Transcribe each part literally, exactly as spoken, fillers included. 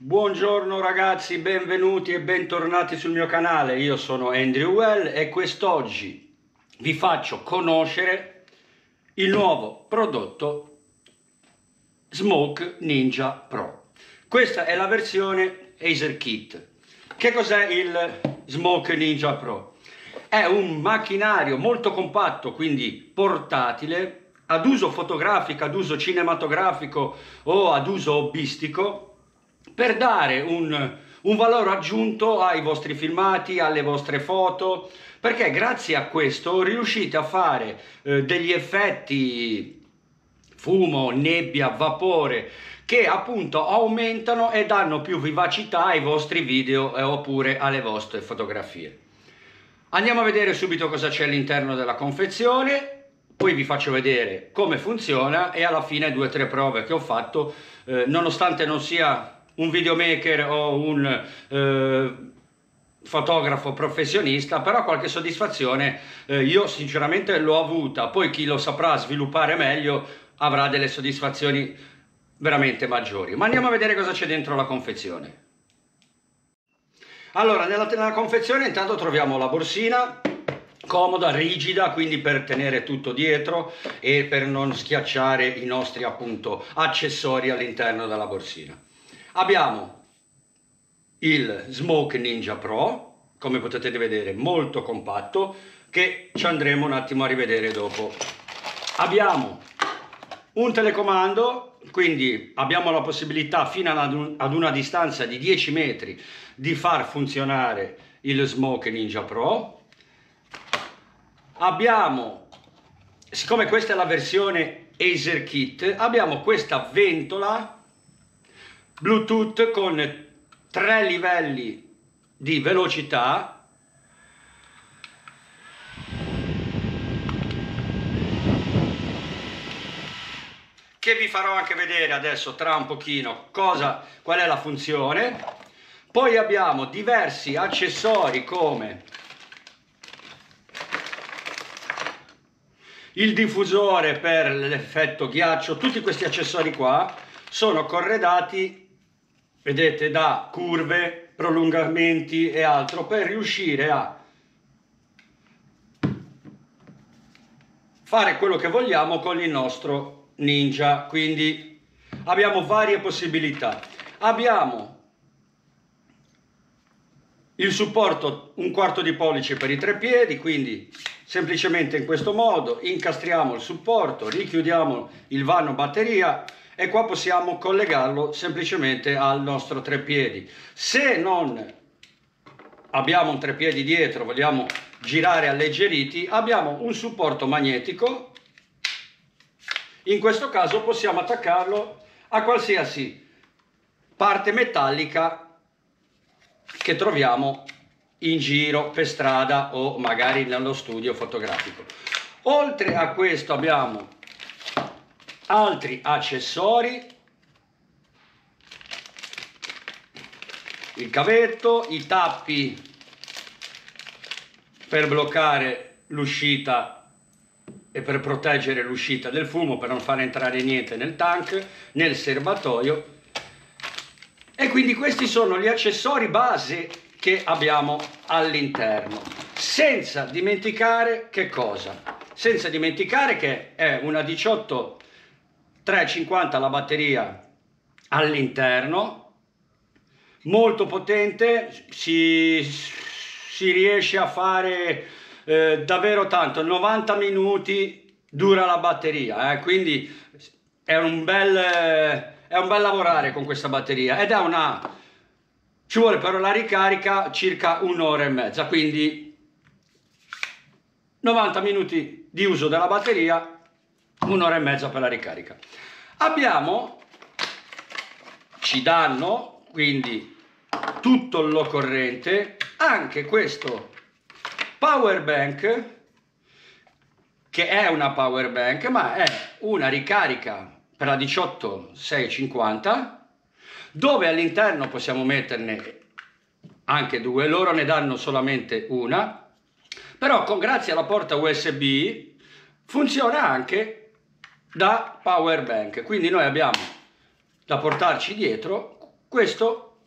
Buongiorno ragazzi, benvenuti e bentornati sul mio canale. Io sono Andrew Well e quest'oggi vi faccio conoscere il nuovo prodotto Smoke Ninja Pro. Questa è la versione Acer Kit. Che cos'è il Smoke Ninja Pro? È un macchinario molto compatto, quindi portatile, ad uso fotografico, ad uso cinematografico o ad uso hobbistico, per dare un, un valore aggiunto ai vostri filmati, alle vostre foto, perché grazie a questo riuscite a fare eh, degli effetti fumo, nebbia, vapore, che appunto aumentano e danno più vivacità ai vostri video eh, oppure alle vostre fotografie. Andiamo a vedere subito cosa c'è all'interno della confezione, poi vi faccio vedere come funziona e alla fine due o tre prove che ho fatto, eh, nonostante non sia un videomaker o un eh, fotografo professionista, però qualche soddisfazione eh, io sinceramente l'ho avuta. Poi chi lo saprà sviluppare meglio avrà delle soddisfazioni veramente maggiori. Ma andiamo a vedere cosa c'è dentro la confezione. Allora, nella, nella confezione intanto troviamo la borsina, comoda, rigida, quindi per tenere tutto dietro e per non schiacciare i nostri appunto accessori all'interno della borsina. Abbiamo il Smoke Ninja Pro, come potete vedere molto compatto, che ci andremo un attimo a rivedere dopo. Abbiamo un telecomando, quindi abbiamo la possibilità fino ad, un, ad una distanza di dieci metri di far funzionare il Smoke Ninja Pro. Abbiamo, siccome questa è la versione Acer Kit, abbiamo questa ventola Bluetooth con tre livelli di velocità, che vi farò anche vedere adesso tra un pochino cosa, qual è la funzione. Poi abbiamo diversi accessori come il diffusore per l'effetto ghiaccio. Tutti questi accessori qua sono corredati, vedete, da curve, prolungamenti e altro, per riuscire a fare quello che vogliamo con il nostro Ninja. Quindi abbiamo varie possibilità. Abbiamo il supporto un quarto di pollice per i tre piedi, quindi semplicemente in questo modo incastriamo il supporto, richiudiamo il vano batteria e qua possiamo collegarlo semplicemente al nostro treppiedi. Se non abbiamo un treppiedi dietro, vogliamo girare alleggeriti, abbiamo un supporto magnetico. In questo caso possiamo attaccarlo a qualsiasi parte metallica che troviamo in giro per strada o magari nello studio fotografico. Oltre a questo abbiamo altri accessori, il cavetto, i tappi per bloccare l'uscita e per proteggere l'uscita del fumo, per non far entrare niente nel tank, nel serbatoio. E quindi questi sono gli accessori base che abbiamo all'interno, senza dimenticare che cosa? Senza dimenticare che è una diciotto trecentocinquanta la batteria all'interno, molto potente, si, si riesce a fare eh, davvero tanto, novanta minuti dura la batteria, eh, quindi è un bel, è un bel lavorare con questa batteria ed è una, ci vuole per la ricarica circa un'ora e mezza, quindi novanta minuti di uso della batteria, un'ora e mezza per la ricarica. Abbiamo, ci danno quindi tutto l'occorrente, anche questo power bank, che è una power bank ma è una ricarica per la diciotto seicentocinquanta, dove all'interno possiamo metterne anche due. Loro ne danno solamente una, però con, grazie alla porta U S B funziona anche da power bank, quindi noi abbiamo da portarci dietro questo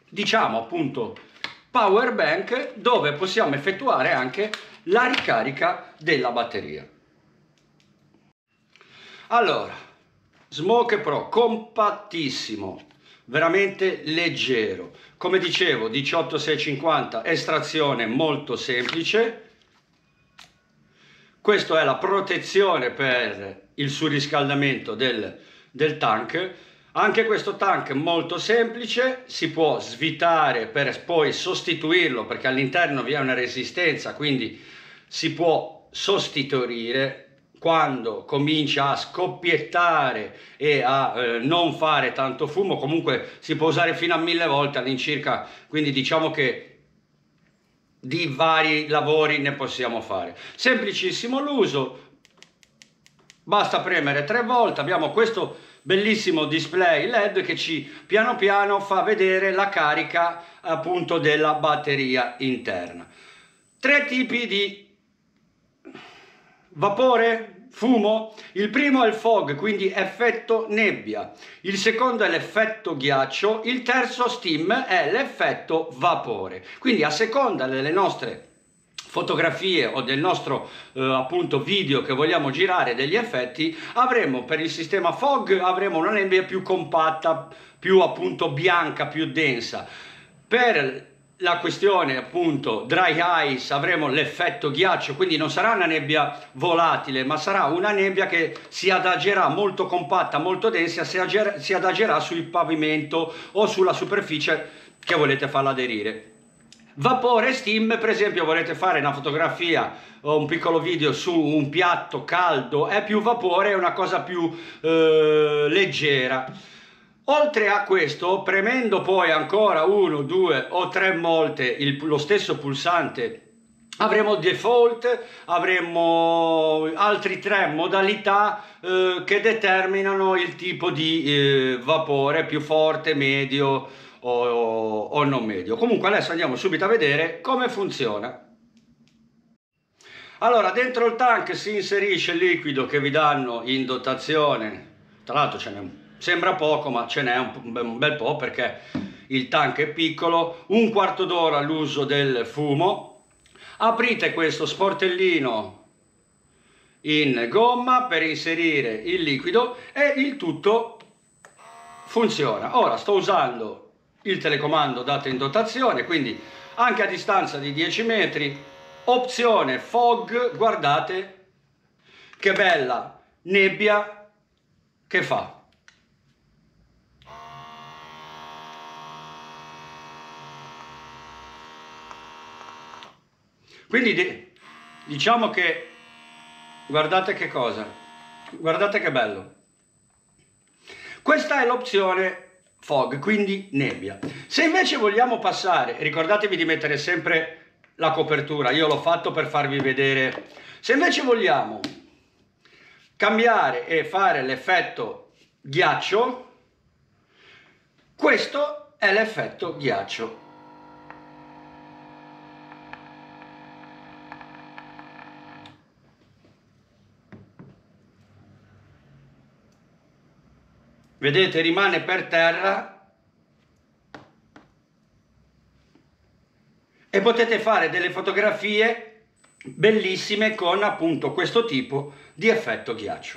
diciamo appunto power bank, dove possiamo effettuare anche la ricarica della batteria. Allora, Smoke Pro, compattissimo, veramente leggero, come dicevo diciotto seicentocinquanta, estrazione molto semplice. Questa è la protezione per il surriscaldamento del, del tank. Anche questo tank molto semplice, si può svitare per poi sostituirlo, perché all'interno vi è una resistenza, quindi si può sostituire quando comincia a scoppiettare e a eh, non fare tanto fumo. Comunque si può usare fino a mille volte all'incirca, quindi diciamo che di vari lavori ne possiamo fare. Semplicissimo l'uso, basta premere tre volte. Abbiamo questo bellissimo display L E D che ci piano piano fa vedere la carica appunto della batteria interna. Tre tipi di vapore, fumo. Il primo è il fog, quindi effetto nebbia. Il secondo è l'effetto ghiaccio. Il terzo steam è l'effetto vapore. Quindi a seconda delle nostre fotografie o del nostro eh, appunto video che vogliamo girare, degli effetti, avremo per il sistema fog avremo una nebbia più compatta, più appunto bianca, più densa. Per la questione appunto dry ice avremo l'effetto ghiaccio, quindi non sarà una nebbia volatile, ma sarà una nebbia che si adagerà molto compatta, molto densa, si adagerà, si adagerà sul pavimento o sulla superficie che volete farla aderire. Vapore steam, per esempio volete fare una fotografia o un piccolo video su un piatto caldo, è più vapore, è una cosa più eh, leggera. Oltre a questo, premendo poi ancora uno, due o tre volte il, lo stesso pulsante, avremo default, avremo altri tre modalità eh, che determinano il tipo di eh, vapore, più forte, medio o, o non medio. Comunque adesso andiamo subito a vedere come funziona. Allora, dentro il tank si inserisce il liquido che vi danno in dotazione, tra l'altro ce n'è un sembra poco, ma ce n'è un, un bel po', perché il tank è piccolo. Un quarto d'ora all'uso del fumo. Aprite questo sportellino in gomma per inserire il liquido e il tutto funziona. Ora sto usando il telecomando dato in dotazione, quindi anche a distanza di dieci metri, opzione fog. Guardate che bella nebbia che fa. Quindi diciamo che, guardate che cosa, guardate che bello. Questa è l'opzione fog, quindi nebbia. Se invece vogliamo passare, ricordatevi di mettere sempre la copertura, io l'ho fatto per farvi vedere. Se invece vogliamo cambiare e fare l'effetto ghiaccio, questo è l'effetto ghiaccio. Vedete, rimane per terra e potete fare delle fotografie bellissime con appunto questo tipo di effetto ghiaccio.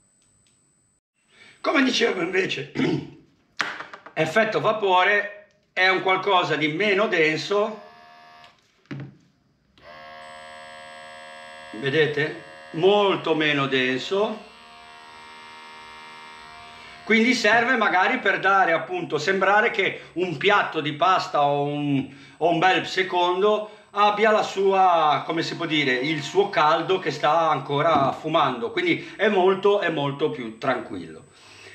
Come dicevo invece, effetto vapore è un qualcosa di meno denso, vedete? Molto meno denso. Quindi serve magari per dare appunto, sembrare che un piatto di pasta o un, o un bel secondo abbia la sua, come si può dire, il suo caldo che sta ancora fumando, quindi è molto, è molto più tranquillo.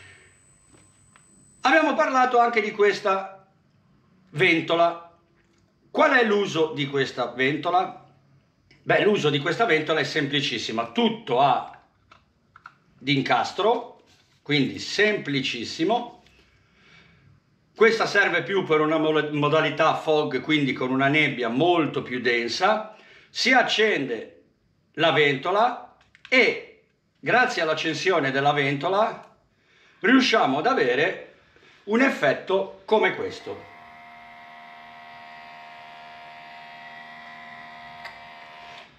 Abbiamo parlato anche di questa ventola. Qual è l'uso di questa ventola? Beh, l'uso di questa ventola è semplicissima, tutto ha d'incastro, quindi semplicissimo. Questa serve più per una modalità fog, quindi con una nebbia molto più densa. Si accende la ventola e grazie all'accensione della ventola riusciamo ad avere un effetto come questo.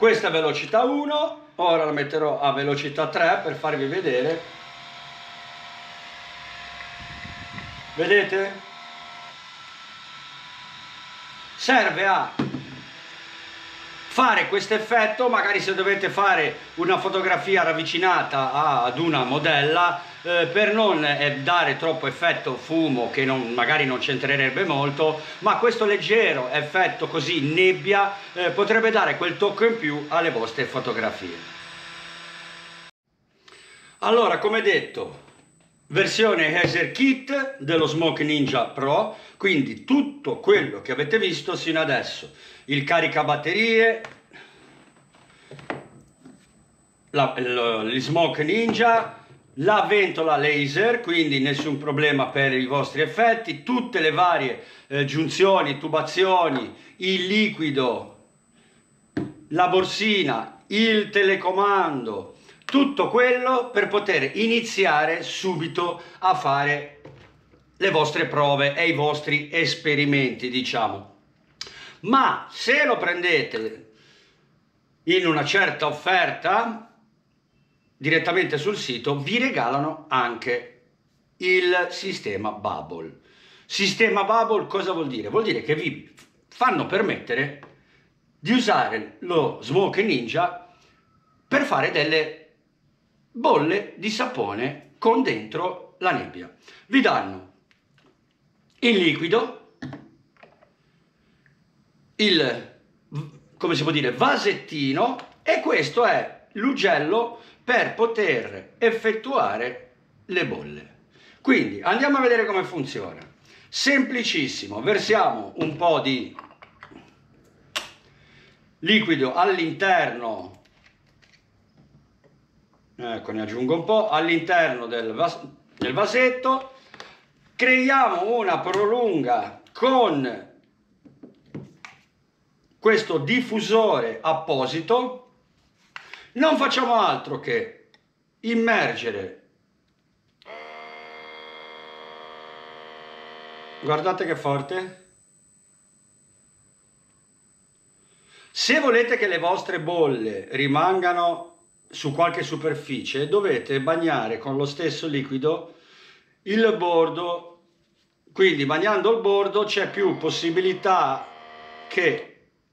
Questa è velocità uno, ora la metterò a velocità tre per farvi vedere. Vedete? Serve a fare questo effetto, magari se dovete fare una fotografia ravvicinata ad una modella, eh, per non eh, dare troppo effetto fumo che non, magari non c'entrerebbe molto, ma questo leggero effetto così nebbia eh, potrebbe dare quel tocco in più alle vostre fotografie. Allora, come detto, versione Hazer Kit dello Smoke Ninja Pro, quindi tutto quello che avete visto sino adesso, il caricabatterie, la, il, il Smoke Ninja, la ventola laser, quindi nessun problema per i vostri effetti, tutte le varie eh, giunzioni, tubazioni, il liquido, la borsina, il telecomando, tutto quello per poter iniziare subito a fare le vostre prove e i vostri esperimenti, diciamo. Ma se lo prendete in una certa offerta direttamente sul sito, vi regalano anche il sistema Bubble. Sistema Bubble cosa vuol dire? Vuol dire che vi fanno permettere di usare lo Smoke Ninja per fare delle bolle di sapone con dentro la nebbia. Vi danno il liquido, il, come si può dire, vasettino, e questo è l'ugello per poter effettuare le bolle. Quindi andiamo a vedere come funziona. Semplicissimo, versiamo un po' di liquido all'interno, ecco, ne aggiungo un po' all'interno del, vas del vasetto, creiamo una prolunga con questo diffusore apposito, non facciamo altro che immergere, guardate che forte. Se volete che le vostre bolle rimangano su qualche superficie, dovete bagnare con lo stesso liquido il bordo, quindi bagnando il bordo c'è più possibilità che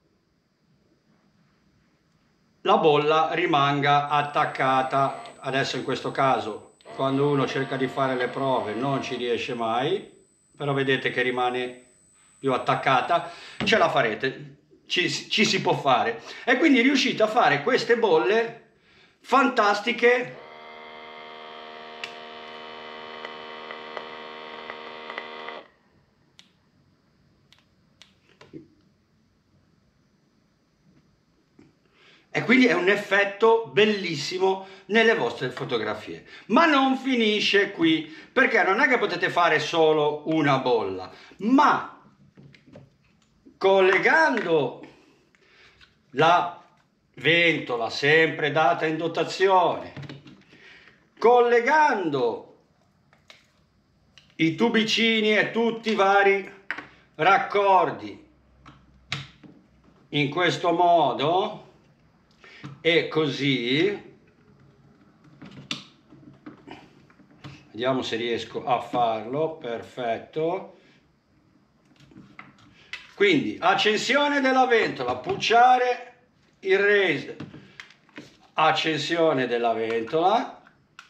la bolla rimanga attaccata. Adesso in questo caso, quando uno cerca di fare le prove, non ci riesce mai, però vedete che rimane più attaccata. Ce la farete, ci, ci si può fare, e quindi riuscite a fare queste bolle fantastiche e quindi è un effetto bellissimo nelle vostre fotografie. Ma non finisce qui, perché non è che potete fare solo una bolla, ma collegando la ventola sempre data in dotazione, collegando i tubicini e tutti i vari raccordi in questo modo, e così, vediamo se riesco a farlo, perfetto. Quindi accensione della ventola, pucciare il raise, accensione della ventola,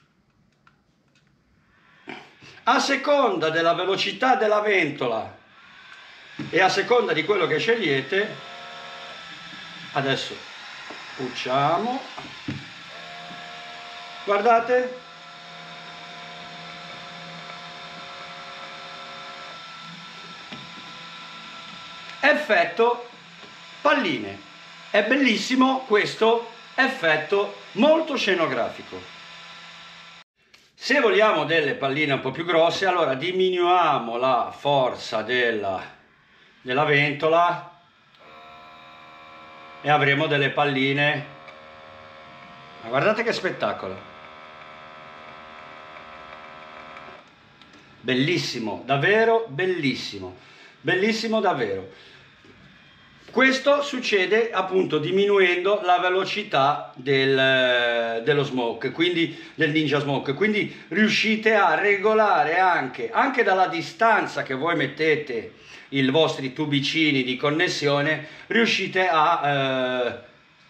a seconda della velocità della ventola e a seconda di quello che scegliete, adesso pucciamo, guardate, effetto palline. È bellissimo questo effetto, molto scenografico. Se vogliamo delle palline un po' più grosse, allora diminuiamo la forza della, della ventola e avremo delle palline. Ma guardate che spettacolo, bellissimo, davvero bellissimo, bellissimo davvero. Questo succede appunto diminuendo la velocità del, dello smoke, quindi del Ninja Smoke, quindi riuscite a regolare anche, anche dalla distanza che voi mettete i vostri tubicini di connessione, riuscite a... Eh...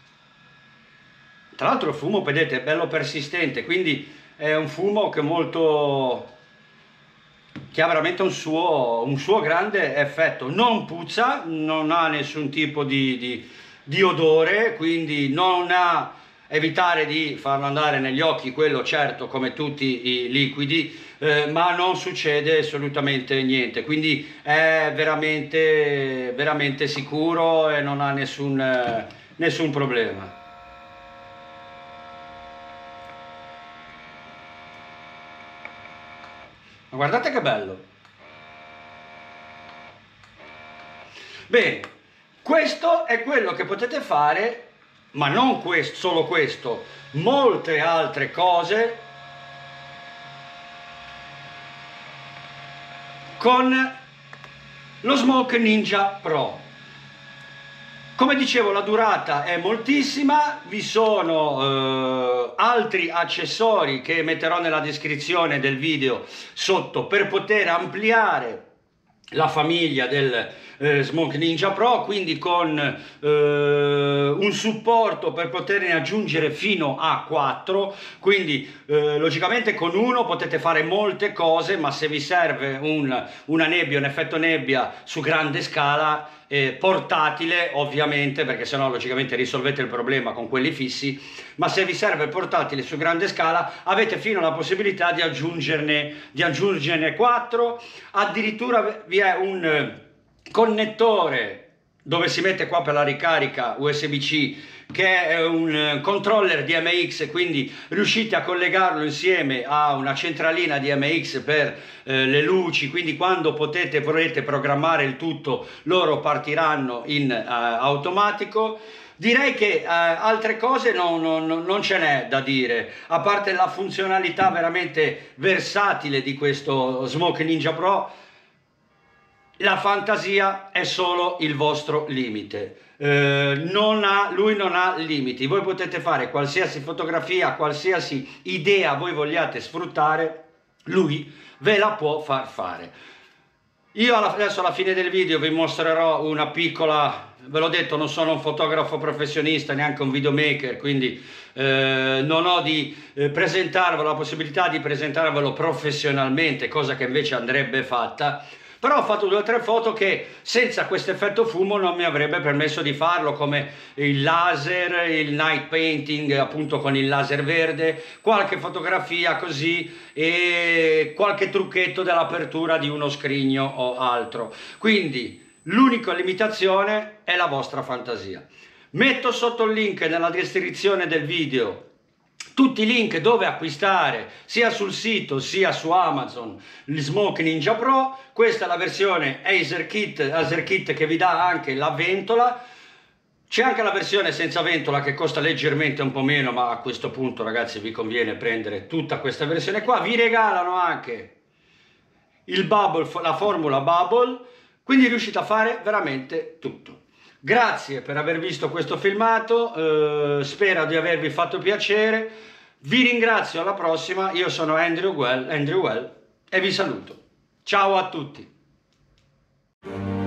Tra l'altro il fumo, vedete, è bello persistente, quindi è un fumo che molto... che ha veramente un suo, un suo grande effetto. Non puzza, non ha nessun tipo di, di, di odore, quindi non ha, evitare di farlo andare negli occhi, quello certo, come tutti i liquidi, eh, ma non succede assolutamente niente, quindi è veramente, veramente sicuro e non ha nessun, eh, nessun problema. Ma guardate che bello! Bene, questo è quello che potete fare, ma non questo, solo questo, molte altre cose con lo Smoke Ninja Pro. Come dicevo, la durata è moltissima, vi sono eh, altri accessori che metterò nella descrizione del video sotto per poter ampliare la famiglia del eh, Smoke Ninja Pro, quindi con eh, un supporto per poterne aggiungere fino a quattro, quindi eh, logicamente con uno potete fare molte cose, ma se vi serve un, una nebbia, un effetto nebbia su grande scala, eh, portatile ovviamente, perché sennò logicamente risolvete il problema con quelli fissi, ma se vi serve il portatile su grande scala avete fino alla possibilità di aggiungerne, di aggiungerne quattro, addirittura vi è un eh, connettore dove si mette qua per la ricarica U S B C, che è un controller D M X, quindi riuscite a collegarlo insieme a una centralina D M X per eh, le luci, quindi quando potete, vorrete programmare il tutto, loro partiranno in eh, automatico. Direi che eh, altre cose non, non, non ce n'è da dire, a parte la funzionalità veramente versatile di questo Smoke Ninja Pro. La fantasia è solo il vostro limite, eh, non ha, lui non ha limiti, voi potete fare qualsiasi fotografia, qualsiasi idea voi vogliate sfruttare, lui ve la può far fare. Io adesso alla fine del video vi mostrerò una piccola, ve l'ho detto, non sono un fotografo professionista, neanche un videomaker, quindi eh, non ho di eh, presentarvelo, la possibilità di presentarvelo professionalmente, cosa che invece andrebbe fatta. Però ho fatto due o tre foto che senza questo effetto fumo non mi avrebbe permesso di farlo, come il laser, il night painting appunto con il laser verde, qualche fotografia così e qualche trucchetto dell'apertura di uno scrigno o altro. Quindi l'unica limitazione è la vostra fantasia. Metto sotto il link nella descrizione del video tutti i link dove acquistare sia sul sito sia su Amazon il Smoke Ninja Pro. Questa è la versione Acer Kit, Acer Kit che vi dà anche la ventola. C'è anche la versione senza ventola che costa leggermente un po' meno, ma a questo punto ragazzi vi conviene prendere tutta questa versione qua. Vi regalano anche il bubble, la formula bubble, quindi riuscite a fare veramente tutto. Grazie per aver visto questo filmato, eh, spero di avervi fatto piacere, vi ringrazio, alla prossima, io sono Andrew Well, Andrew Well e vi saluto. Ciao a tutti!